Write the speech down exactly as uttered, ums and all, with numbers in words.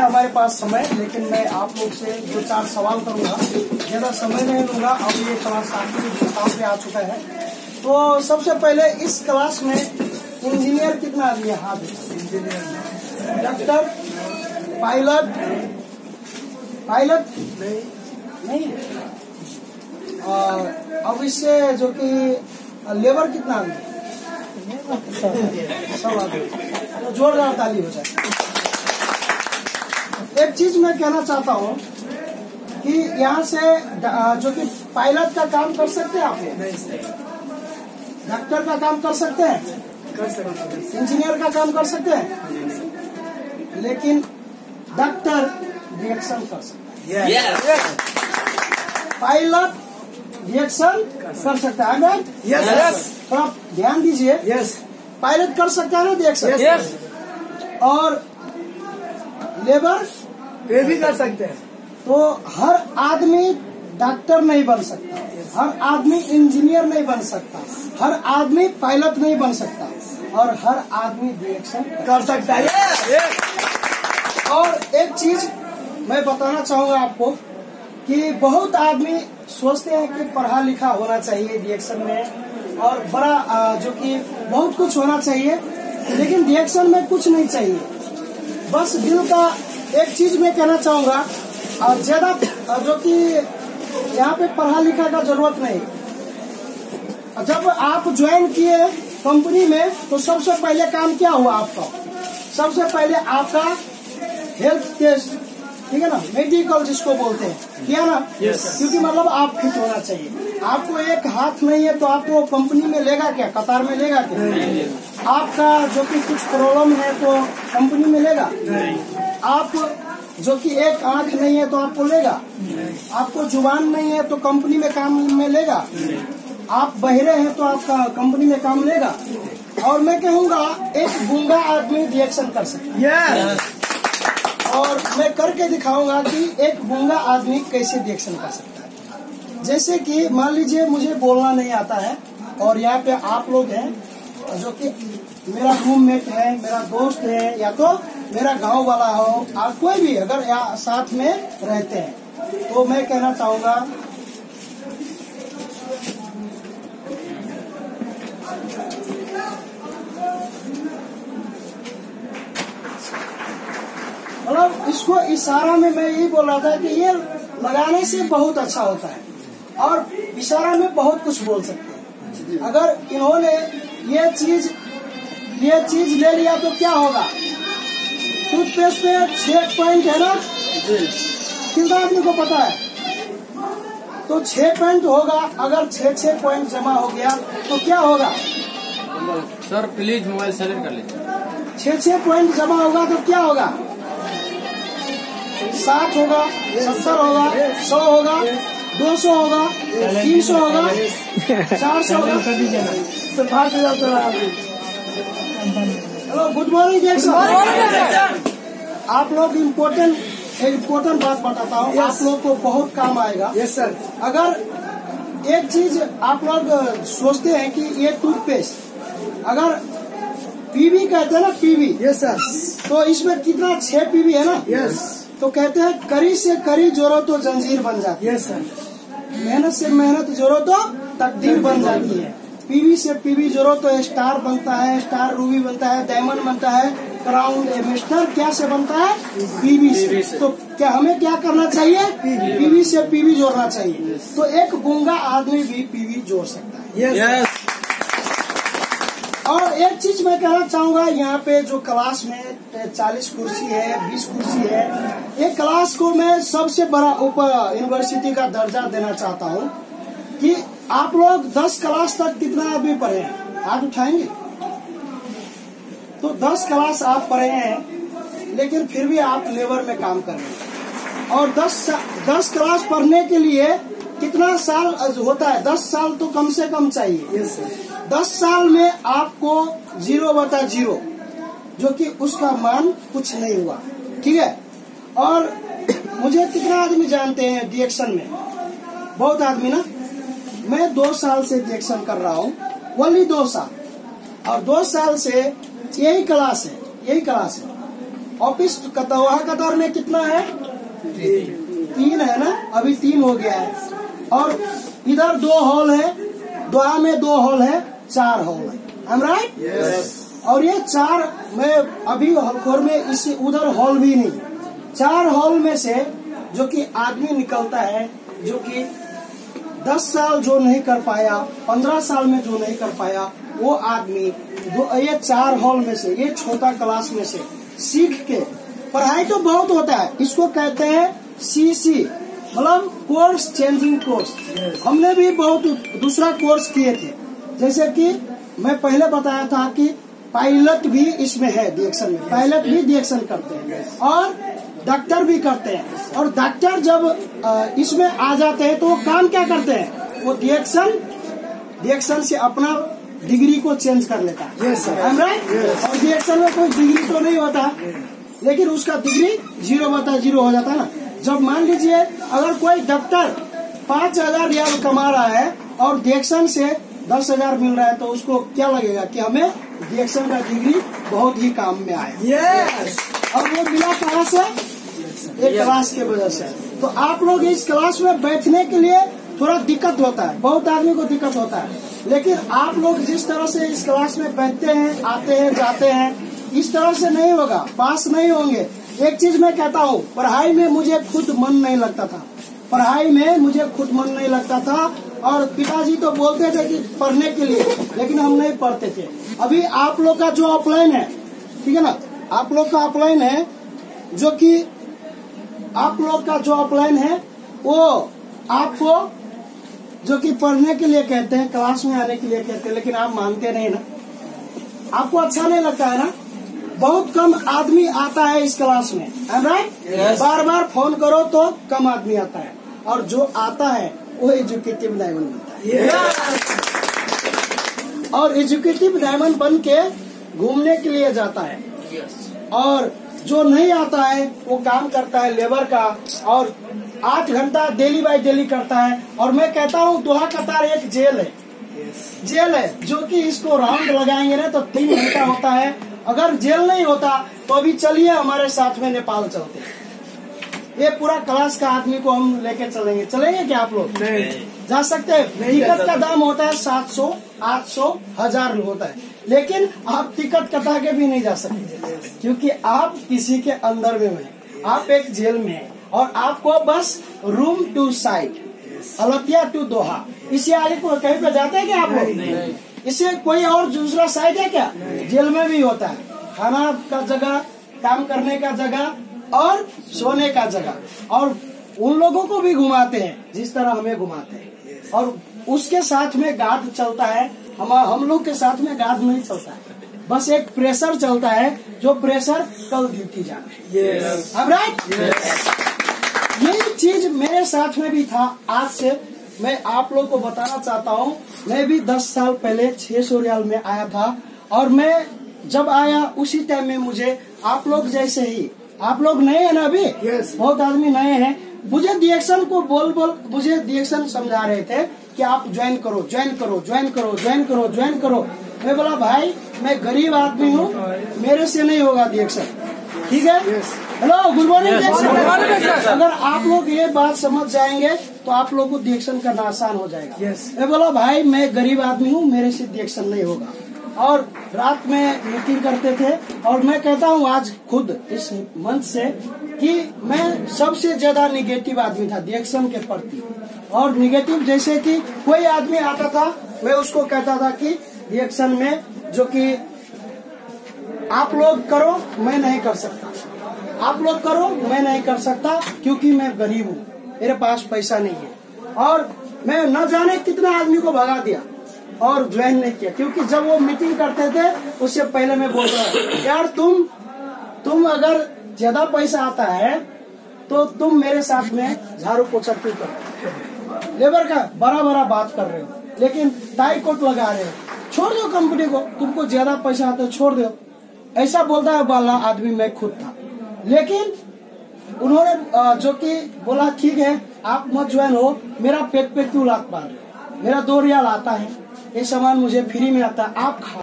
हमारे पास समय, लेकिन मैं आप लोग से दो चार सवाल करूंगा, ज्यादा समय नहीं लूंगा। अब ये क्लास आपकी किताब पे आ चुका है। तो सबसे पहले इस क्लास में इंजीनियर कितना आदमी है? हाथ इंजीनियर, डॉक्टर, पायलट, पायलट नहीं नहीं और अब इससे जो कि लेबर कितना आदमी? सब आदमी। तो जोरदार ताली हो जाए। एक चीज मैं कहना चाहता हूँ कि यहाँ से जो कि पायलट का काम कर सकते हैं आप? नहीं। डॉक्टर का काम कर सकते हैं? कर सकते हैं। इंजीनियर का काम कर सकते हैं? लेकिन डॉक्टर रिएक्शन कर सकते हैं। yes. पायलट रिएक्शन कर सकता है ना? यस। तो आप ध्यान दीजिए। यस। पायलट कर सकता है ना रिएक्शन? यस। और लेबर ये भी कर सकते हैं। तो हर आदमी डॉक्टर नहीं बन सकता, हर आदमी इंजीनियर नहीं बन सकता, हर आदमी पायलट नहीं बन सकता, और हर आदमी रिएक्शन कर सकता है। और एक चीज मैं बताना चाहूंगा आपको कि बहुत आदमी सोचते हैं कि पढ़ा लिखा होना चाहिए रिएक्शन में, और बड़ा जो कि बहुत कुछ होना चाहिए, लेकिन रिएक्शन में कुछ नहीं चाहिए। बस दिल का एक चीज मैं कहना चाहूंगा, और ज्यादा जो कि यहाँ पे पढ़ा लिखा का जरूरत नहीं। जब आप ज्वाइन किए कंपनी में तो सबसे पहले काम क्या हुआ आपका? सबसे पहले आपका हेल्थ टेस्ट, ठीक है ना, मेडिकल जिसको बोलते हैं, किया ना? yes. क्योंकि मतलब आप फिट होना चाहिए। आपको एक हाथ नहीं है तो आपको कंपनी में लेगा क्या? कतार में लेगा क्या? नहीं। आपका जो कि कुछ प्रॉब्लम है तो कंपनी में लेगा? नहीं। आप जो कि एक आंख नहीं है तो आपको लेगा? नहीं। आपको जुबान नहीं है तो कंपनी में काम में लेगा? नहीं। आप बहरे हैं तो आपका कंपनी में काम लेगा? और मैं कहूँगा एक गूंगा आदमी रिएक्शन कर सकता है। yes. और मैं करके दिखाऊंगा कि एक गूंगा आदमी कैसे रिएक्शन कर सकता है। जैसे कि मान लीजिए मुझे बोलना नहीं आता है, और यहाँ पे आप लोग हैं जो कि मेरा रूममेट है, मेरा दोस्त है, या तो मेरा गांव वाला हो, आप कोई भी अगर यहाँ साथ में रहते हैं, तो मैं कहना चाहूंगा मतलब इसको इशारा में मैं यही बोल रहा था कि ये लगाने से बहुत अच्छा होता है, और इशारा में बहुत कुछ बोल सकते हैं। अगर इन्होंने ये चीज ये चीज ले लिया तो क्या होगा? टूथपेस्ट पे छह पॉइंट है ना? कितना आदमी को पता है? तो छह पॉइंट होगा। अगर छह छह पॉइंट जमा हो गया तो क्या होगा? सर प्लीज मोबाइल साइलेंट कर लीजिए। छह छह पॉइंट जमा होगा तो क्या होगा? साठ होगा, सत्तर होगा, सौ होगा, दो सौ होगा, तीन सौ होगा, चार सौ होगा। Hello, good morning Jackson. आप लोग इम्पोर्टेंट इम्पोर्टेंट बात बताता हूँ, आप लोग को बहुत काम आएगा। Yes sir. अगर एक चीज आप लोग सोचते हैं कि ये टूथपेस्ट अगर पीवी कहते हैं ना, पीवी। Yes sir. तो इसमें कितना? छह पीवी है ना? यस। तो कहते हैं करी से करी जोड़ो तो जंजीर बन जाती है। Yes sir. मेहनत से मेहनत जोड़ो तो तकदीर बन जाती है। पीवी से पीवी जोड़ो तो स्टार बनता है, स्टार रूबी बनता है, डायमंड बनता है, क्राउन एमिस्टर क्या से बनता है? पीवी से। से। तो क्या हमें क्या करना चाहिए? पीवी से पीवी जोड़ना चाहिए। तो एक गूंगा आदमी भी पीवी जोड़ सकता है। यस। और एक चीज मैं कहना चाहूंगा, यहाँ पे जो क्लास में चालीस कुर्सी है, बीस कुर्सी है, एक क्लास को मैं सबसे बड़ा ऊपर यूनिवर्सिटी का दर्जा देना चाहता हूँ कि आप लोग दस क्लास तक कितना आदमी पढ़े हैं? हाथ उठाएंगे? तो दस क्लास आप पढ़े हैं, लेकिन फिर भी आप लेबर में काम कर रहे हैं। और दस दस क्लास पढ़ने के लिए कितना साल होता है? दस साल तो कम से कम चाहिए। yes, दस साल में आपको जीरो बटा जीरो, जो कि उसका मान कुछ नहीं हुआ, ठीक है। और मुझे कितना आदमी जानते हैं रिएक्शन में? बहुत आदमी ना। मैं दो साल से रिएक्शन कर रहा हूँ, ओनली दो साल, और दो साल से यही क्लास है, यही क्लास है। ऑफिस का दोहा कतार में कितना है? तीन है ना, अभी तीन हो गया है। और इधर दो हॉल है, दोहा में दो हॉल है, चार हॉल है। I'm right? Yes. और ये चार में अभी हॉल में इसी उधर हॉल भी नहीं, चार हॉल में से जो कि आदमी निकलता है, जो कि दस साल जो नहीं कर पाया, पंद्रह साल में जो नहीं कर पाया, वो आदमी दो ये चार हॉल में से, ये छोटा क्लास में से सीख के, पढ़ाई तो बहुत होता है, इसको कहते हैं सी सी, मतलब कोर्स चेंजिंग कोर्स। हमने भी बहुत दूसरा कोर्स किए थे, जैसे कि मैं पहले बताया था कि पायलट भी इसमें है, डिएक्शन में पायलट भी डिएक्शन करते हैं और डॉक्टर भी करते हैं। और डॉक्टर जब इसमें आ जाते हैं तो वो काम क्या करते हैं? वो डिएक्शन डिएक्शन से अपना डिग्री को चेंज कर लेता है। yes, yes. और डिएक्शन में कोई डिग्री तो नहीं होता, लेकिन उसका डिग्री जीरो बता जीरो हो जाता है ना। जब मान लीजिए अगर कोई डॉक्टर पाँच हजार रियाल कमा रहा है और डिएक्शन से दस हजार मिल रहा है, तो उसको क्या लगेगा कि हमें डिएक्शन का डिग्री बहुत ही काम में आया। yes. और वो मिला कहाँ से? एक क्लास के वजह से। तो आप लोग इस क्लास में बैठने के लिए थोड़ा दिक्कत होता है, बहुत आदमी को दिक्कत होता है, लेकिन आप लोग जिस तरह से इस क्लास में बैठते हैं, आते हैं, जाते हैं, इस तरह से नहीं होगा, पास नहीं होंगे। एक चीज मैं कहता हूँ, पढ़ाई में मुझे खुद मन नहीं लगता था, पढ़ाई में मुझे खुद मन नहीं लगता था और पिताजी तो बोलते थे कि पढ़ने के लिए, लेकिन हम नहीं पढ़ते थे। अभी आप लोग का जो ऑफलाइन है, ठीक है ना, आप लोग का ऑफलाइन है, जो कि आप लोग का जो ऑफलाइन है वो आपको जो कि पढ़ने के लिए कहते हैं, क्लास में आने के लिए कहते हैं, लेकिन आप मानते नहीं ना, आपको अच्छा नहीं लगता है ना। बहुत कम आदमी आता है इस क्लास में, है राइट? yes. बार बार फोन करो तो कम आदमी आता है, और जो आता है वो एजुकेटिव डायमंड बनता है। yes. और एजुकेटिव डायमंड बन के घूमने के लिए जाता है। yes. और जो नहीं आता है वो काम करता है लेबर का, और आठ घंटा डेली बाय डेली करता है। और मैं कहता हूँ दोहा कतार एक जेल है, yes. जेल है, जो कि इसको राउंड लगाएंगे ना तो तीन घंटा होता है। अगर जेल नहीं होता तो अभी चलिए हमारे साथ में नेपाल चलते हैं, ये पूरा क्लास का आदमी को हम लेके चलेंगे। चलेंगे क्या आप लोग? नहीं जा सकते हैं। टिकट का दाम होता है सात सौ, आठ सौ, हजार होता है, लेकिन आप टिकट कटा के भी नहीं जा सकते, क्योंकि आप किसी के अंदर में हैं, आप एक जेल में हैं, और आपको बस रूम टू साइड, अलतिया टू दोहा, इसी आगे को कहीं पे जाते हैं क्या आप लोग? इससे कोई और दूसरा साइड है क्या? जेल में भी होता है, खाना का जगह, काम करने का जगह और सोने का जगह, और उन लोगों को भी घुमाते हैं जिस तरह हमें घुमाते हैं, और उसके साथ में गार्ड चलता है। हम हम लोग के साथ में गार्ड नहीं चलता है, बस एक प्रेशर चलता है, जो प्रेशर कल ड्यूटी जाना है। yes. अब राइट, यही चीज मेरे साथ में भी था। आज से मैं आप लोग को बताना चाहता हूँ, मैं भी दस साल पहले छह सौ रियाल में आया था, और मैं जब आया उसी टाइम में मुझे आप लोग जैसे ही, आप लोग नए हैं ना अभी, yes. बहुत आदमी नए हैं, मुझे डिएक्शन को बोल बोल मुझे डिएक्शन समझा रहे थे कि आप ज्वाइन करो, ज्वाइन करो, ज्वाइन करो, ज्वाइन करो, ज्वाइन करो। मैं बोला भाई मैं गरीब आदमी हूँ, मेरे से नहीं होगा डिएक्शन, ठीक है? Hello, good morning. अगर आप लोग ये बात समझ जाएंगे तो आप लोग को डिएक्शन करना आसान हो जाएगा। yes. मैं बोला भाई मैं गरीब आदमी हूँ, मेरे से डिएक्शन नहीं होगा। और रात में मीटिंग करते थे, और मैं कहता हूँ आज खुद इस मंच से कि मैं सबसे ज्यादा निगेटिव आदमी था डिएक्शन के प्रति। और निगेटिव जैसे कि कोई आदमी आता था, मैं उसको कहता था कि डिएक्शन में जो कि आप लोग करो, मैं नहीं कर सकता, आप लोग करो, मैं नहीं कर सकता, क्योंकि मैं गरीब हूँ, मेरे पास पैसा नहीं है। और मैं न जाने कितना आदमी को भगा दिया और ज्वाइन नहीं किया, क्योंकि जब वो मीटिंग करते थे उससे पहले मैं बोल रहा हूँ यार तुम तुम अगर ज्यादा पैसा आता है तो तुम मेरे साथ में झाड़ू पोछा क्यों करो? लेबर का बड़ा बड़ा बात कर रहे हो, लेकिन टाई कोट लगा रहे हो, छोड़ दो कंपनी को, तुमको ज्यादा पैसा आता है छोड़ दो, ऐसा बोलता है वाला आदमी मैं खुद था। लेकिन उन्होंने जो कि बोला ठीक है आप मत ज्वाइन हो, मेरा पेट पे क्यों लात मार रहे हो, मेरा दो रियाल आता है, ये सामान मुझे फ्री में आता है, आप खा